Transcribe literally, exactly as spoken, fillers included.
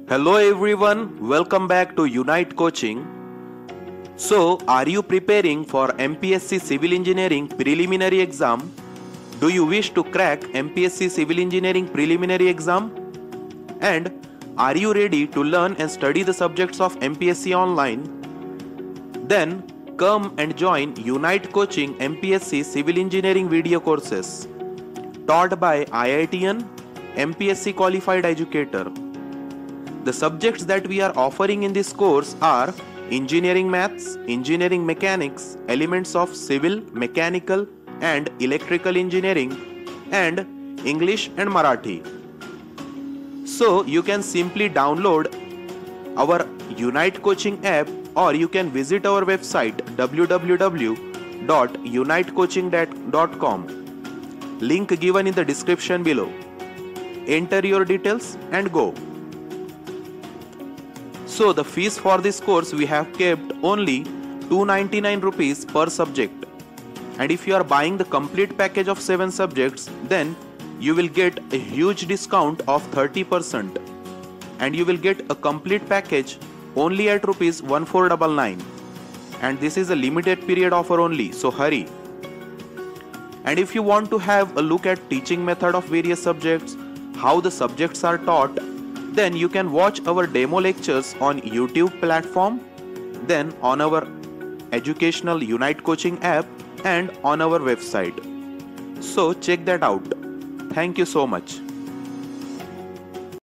Hello everyone, welcome back to Unite Coaching. So, are you preparing for M P S C Civil Engineering preliminary exam? Do you wish to crack M P S C Civil Engineering preliminary exam? And are you ready to learn and study the subjects of M P S C online? Then come and join Unite Coaching M P S C Civil Engineering video courses taught by I I T N M P S C qualified educator. The subjects that we are offering in this course are Engineering Maths, Engineering Mechanics, Elements of Civil, Mechanical and Electrical Engineering, and English and Marathi. So you can simply download our Unite Coaching app, or you can visit our website w w w dot unite coaching dot com. Link given in the description below. Enter your details and go. So the fees for this course we have kept only two hundred ninety-nine rupees per subject, and if you are buying the complete package of seven subjects, then you will get a huge discount of thirty percent, and you will get a complete package only at rupees fourteen ninety-nine, and this is a limited period offer only, so hurry. And if you want to have a look at teaching method of various subjects, how the subjects are taught, then you can watch our demo lectures on YouTube platform, then on our educational Unite Coaching app and on our website. So check that out. Thank you so much.